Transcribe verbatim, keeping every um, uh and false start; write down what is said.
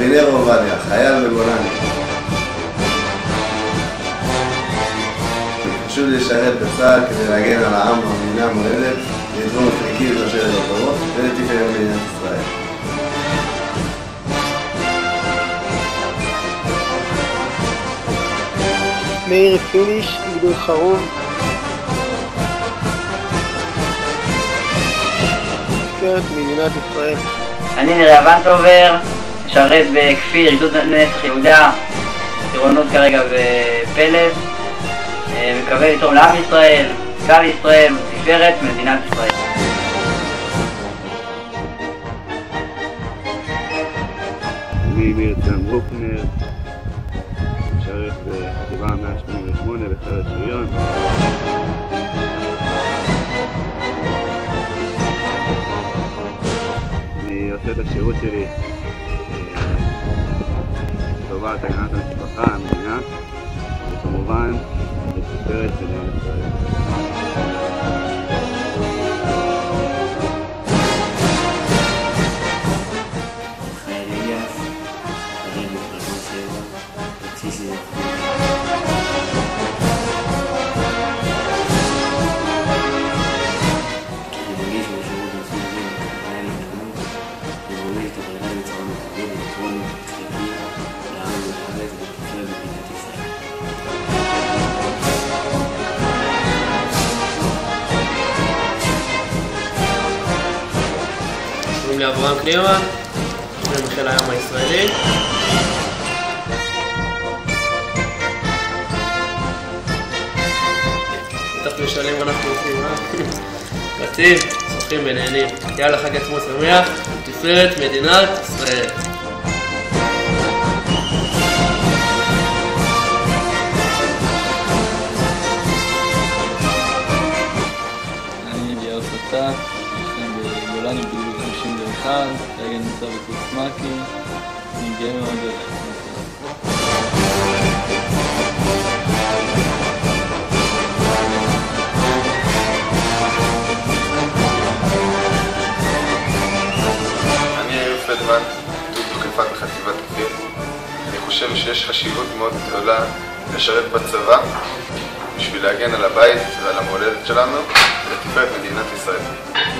אבינר עובדיה, חייל בגולני. חשוב לי לשרת בצה"ל כדי להגן על העם והמדינה המולדת, לתרום את חלקי לשושלת הדורות ולתפארת מדינת ישראל. מאיר פיניש, גדוד חרוב. לתפארת מדינת ישראל. אני נראה ונטובר, משרת בכפיר, גדוד נצח יהודה, טירונות כרגע בפלס. מקווה לתרום לעם ישראל, כלל ישראל, לתפארת מדינת ישראל. אני מירצן ברוקנר, משרת בחטיבה מאה שמונים ושמונה בחיל השריון. אני עושה את השירות שלי לטובת הגנת המשפחה, המדינה, וכמובן לתפארת מדינת ישראל. קוראים לי אברהם קלירמן, אני מחיל הים הישראלי. בטח משלם אנחנו עושים, אה? רצים, שוחים ונהנים. יאללה, חג עצמו שמח, לתפארת מדינת ישראל. אני אליהו סטה, בגולני בגדוד חמישים ואחת, כרגע נמצא בקורס מ"כי, אני גאה מאוד בזה. אני איוב פלדמן, גדוד תוקפת בחטיבת כפיר. אני חושב שיש חשיבות מאוד גדולה לשרת בצבא בשביל להגן על הבית ועל המולדת שלנו ולתפארת מדינת ישראל.